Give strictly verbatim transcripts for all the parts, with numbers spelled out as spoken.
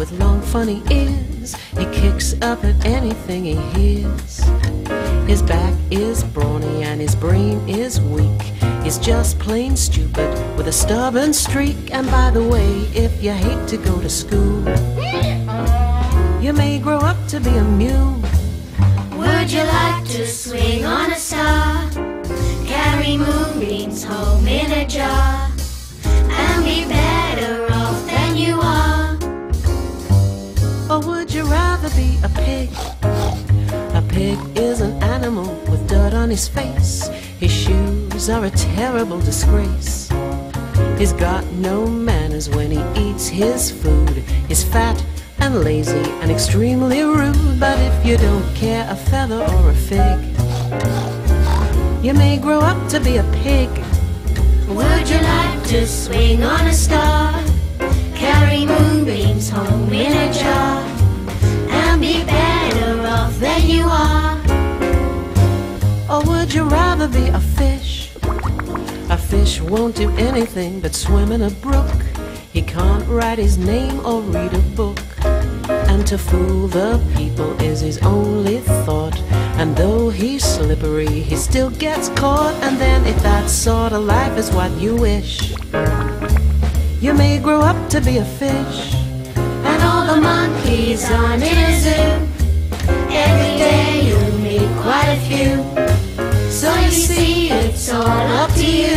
with long funny ears. He kicks up at anything he hears. His back is brawny and his brain is weak. He's just plain stupid with a stubborn streak. And by the way, if you hate to go to school, you may grow up to be a mule. Would you like to swing on a star, carry moonbeams home in a jar, and be better off than you are? Or would you rather be a pig? A pig is an animal with dirt on his face. His shoes are a terrible disgrace. He's got no manners when he eats his food. He's fat and lazy and extremely rude. But if you don't care a feather or a fig, you may grow up to be a pig. Would you like to swing on a star, carry moonbeams home in a jar, and be better off than you are? Or would you rather be a fish? A fish won't do anything but swim in a brook. He can't write his name or read a book. And to fool the people is his only thought. And though he's slippery, he still gets caught. And then if that sort of life is what you wish, you may grow up to be a fish. And all the monkeys aren't in a zoo. Every day you meet quite a few. So you see, it's all up to you.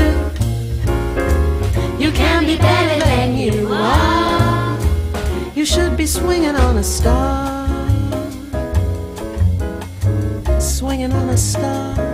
You can be better than you are. You should be swinging on a star, swinging on a star.